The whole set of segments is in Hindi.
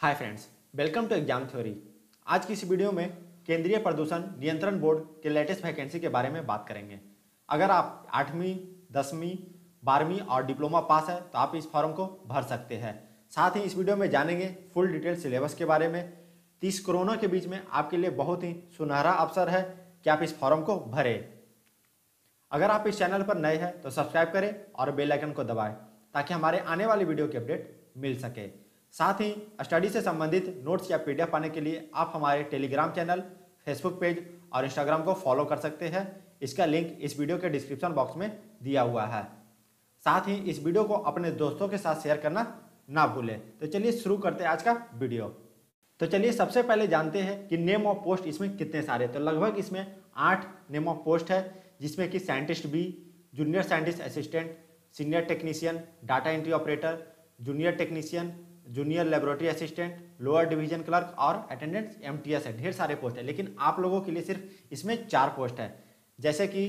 Hi friends, welcome to exam theory. आज की इस वीडियो में केंद्रीय प्रदूषण नियंत्रण बोर्ड के लेटेस्ट वैकेंसी के बारे में बात करेंगे। अगर आप 8वीं, 10वीं, 12वीं और डिप्लोमा पास है तो आप इस फॉर्म को भर सकते हैं। साथ ही इस वीडियो में जानेंगे फुल डिटेल सिलेबस के बारे में। 30 कोरोना के बीच में आपके लिए बहुत ही सुनहरा अवसर है कि आप इस फॉर्म को भरें। अगर आप इस चैनल पर नए हैं तो सब्सक्राइब करें और बेल आइकन को दबाएं ताकि हमारे आने वाली वीडियो की अपडेट मिल सके। साथ ही स्टडी से संबंधित नोट्स या पीडीएफ पाने के लिए आप हमारे टेलीग्राम चैनल, फेसबुक पेज और इंस्टाग्राम को फॉलो कर सकते हैं। इसका लिंक इस वीडियो के डिस्क्रिप्शन बॉक्स में दिया हुआ है। साथ ही इस वीडियो को अपने दोस्तों के साथ शेयर करना ना भूलें। तो चलिए शुरू करते हैं आज का वीडियो। तो चलिए सबसे पहले जानते हैं कि नेम ऑफ पोस्ट इसमें कितने सारे। तो लगभग इसमें 8 नेम ऑफ पोस्ट है, जिसमें कि scientist B, junior scientist assistant, senior technician, data entry operator, junior technician, junior laboratory assistant, lower division clerk और अटेंडेंट एमटीएस है। ढेर सारे पोस्ट है, लेकिन आप लोगों के लिए सिर्फ इसमें 4 पोस्ट है, जैसे कि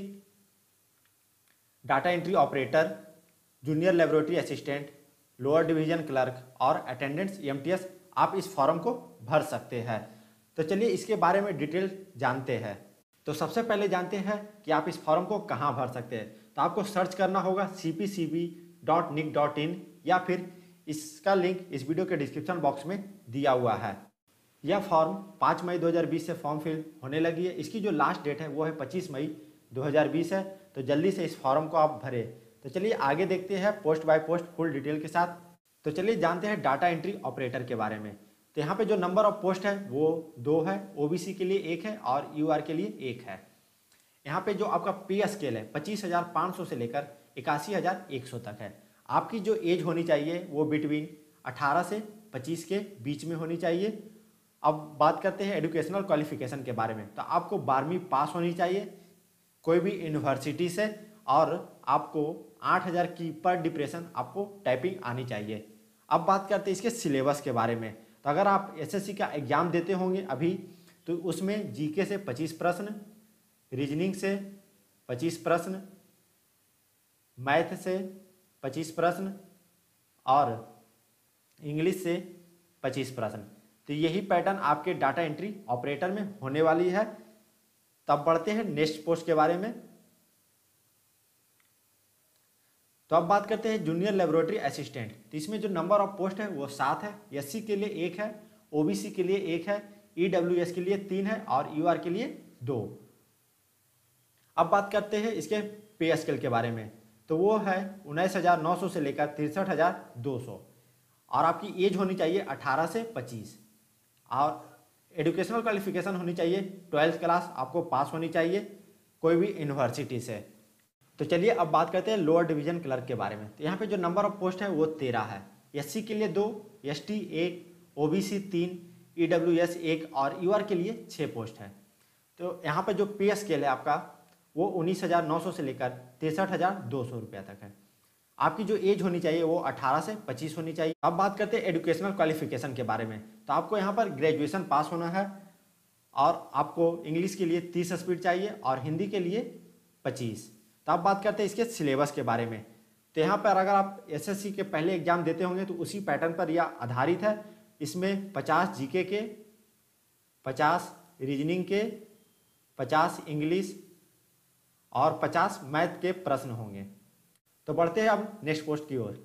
data entry operator, junior laboratory assistant, lower division clerk और अटेंडेंट एमटीएस। आप इस फॉर्म को भर सकते हैं। तो चलिए इसके बारे में डिटेल जानते हैं। तो सबसे पहले जानते हैं कि आप इस फॉर्म को कहाँ भर सकते हैं। तो आपको सर्च करना होगा cpcb.nic.in या फिर इसका लिंक इस वीडियो के डिस्क्रिप्शन बॉक्स में दिया हुआ है। यह फॉर्म 5 मई 2020 से फॉर्म फिल होने लगी है। इसकी जो लास्ट डेट है वो है 25 मई 2020 है। तो जल्दी से इस फॉर्म को आप भरें। तो चलिए आगे देखते हैं post by post full detail के साथ। तो चलिए जानते हैं डाटा एंट्री ऑपरेटर के बारे में। तो यहाँ पे जो नंबर ऑफ पोस्ट है वो 2 है, ओबीसी के लिए 1 है और यूआर के लिए 1 है। यहाँ पे जो आपका पे स्केल है 25,500 से लेकर 81,100 तक है। आपकी जो एज होनी चाहिए वो बिटवीन 18 से 25 के बीच में होनी चाहिए। अब बात करते हैं एजुकेशनल क्वालिफिकेशन के बारे में। तो आपको 12वीं पास होनी चाहिए कोई भी यूनिवर्सिटी से, और आपको 8,000 की पर डिप्रेशन आपको टाइपिंग आनी चाहिए। अब बात करते हैं इसके सिलेबस के बारे में। तो अगर आप एसएससी का एग्जाम देते होंगे अभी, तो उसमें जीके से 25 प्रश्न, रीजनिंग से 25 प्रश्न, मैथ से 25 प्रश्न और इंग्लिश से 25 प्रश्न। तो यही पैटर्न आपके डाटा एंट्री ऑपरेटर में होने वाली है। तब बढ़ते हैं नेक्स्ट पोस्ट के बारे में। तो अब बात करते हैं जूनियर लेबोरेटरी असिस्टेंट। तो इसमें जो नंबर ऑफ पोस्ट है वो 7 है। एससी के लिए 1 है, ओबीसी के लिए 1 है, ईडब्ल्यूएस के लिए 3 है और यूआर के लिए 2। अब बात करते हैं इसके पे स्केल के बारे में। तो वो है 19,900 से लेकर 63,200 और आपकी एज होनी चाहिए 18 से 25 और एजुकेशनल क्वालिफिकेशन होनी चाहिए 12th क्लास आपको पास होनी चाहिए कोई भी यूनिवर्सिटी से। तो चलिए अब बात करते हैं लोअर डिवीजन क्लर्क के बारे में। तो यहाँ पे जो नंबर ऑफ पोस्ट है वो 13 है। एससी के लिए 2, एसटी 1, ओबीसी 3, ईडब्ल्यूएस 1 और यूआर के लिए 6 पोस्ट है। तो यहाँ पे जो पे स्केल है आपका वो 19,900 से लेकर 63,200 रुपया तक है। आपकी जो एज होनी चाहिए वो 18 से 25 होनी चाहिए। अब बात करते हैं एजुकेशनल क्वालिफिकेशन के बारे में। तो आपको यहाँ पर ग्रेजुएशन पास होना है और आपको इंग्लिश के लिए 30 स्पीड चाहिए और हिंदी के लिए 25। तो अब बात करते हैं इसके सिलेबस के बारे में। तो यहाँ पर अगर आप एसएससी के पहले एग्जाम देते होंगे तो उसी पैटर्न पर यह आधारित है। इसमें 50 जीके के, 50 रीजनिंग के, 50 इंग्लिश और 50 मैथ के प्रश्न होंगे। तो बढ़ते हैं अब नेक्स्ट पोस्ट की ओर।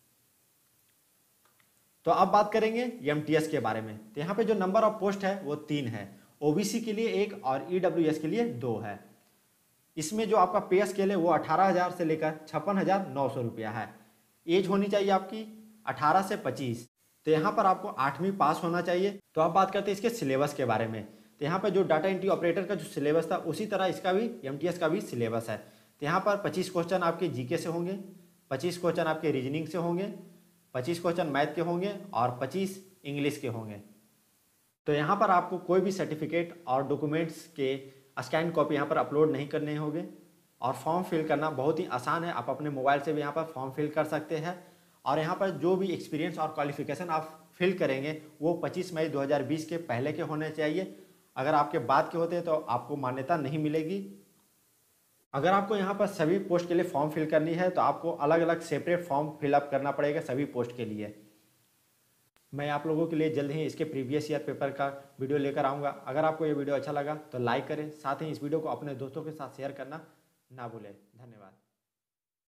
तो अब बात करेंगे एमटीएस के बारे में। तो यहाँ पे जो नंबर ऑफ पोस्ट है वो 3 है। ओबीसी के लिए 1 और ईडब्ल्यूएस के लिए 2 है। इसमें जो आपका पे स्केल है वो 18,000 से लेकर 56,900 रुपया है। एज होनी चाहिए आपकी 18 से 25। तो यहाँ पर आपको 8वीं पास होना चाहिए। तो अब बात करते हैं इसके सिलेबस के बारे में। तो यहाँ पर जो डाटा एंट्री ऑपरेटर का जो सिलेबस था उसी तरह इसका भी एमटीएस का भी सिलेबस है। तो यहाँ पर 25 क्वेश्चन आपके जीके से होंगे, 25 क्वेश्चन आपके रीजनिंग से होंगे, 25 क्वेश्चन मैथ के होंगे और 25 इंग्लिश के होंगे। तो यहाँ पर आपको कोई भी सर्टिफिकेट और डॉक्यूमेंट्स के स्कैन कॉपी यहाँ पर अपलोड नहीं करने होंगे और फॉर्म फिल करना बहुत ही आसान है। आप अपने मोबाइल से भी यहाँ पर फॉर्म फिल कर सकते हैं। और यहाँ पर जो भी एक्सपीरियंस और क्वालिफिकेशन आप फिल करेंगे वो 25 मई 2020 के पहले के होने चाहिए। अगर आपके बाद के होते हैं तो आपको मान्यता नहीं मिलेगी। अगर आपको यहाँ पर सभी पोस्ट के लिए फॉर्म फिल करनी है तो आपको अलग अलग सेपरेट फॉर्म फिलअप करना पड़ेगा सभी पोस्ट के लिए। मैं आप लोगों के लिए जल्द ही इसके प्रीवियस ईयर पेपर का वीडियो लेकर आऊँगा। अगर आपको ये वीडियो अच्छा लगा तो लाइक करें, साथ ही इस वीडियो को अपने दोस्तों के साथ शेयर करना ना भूलें। धन्यवाद।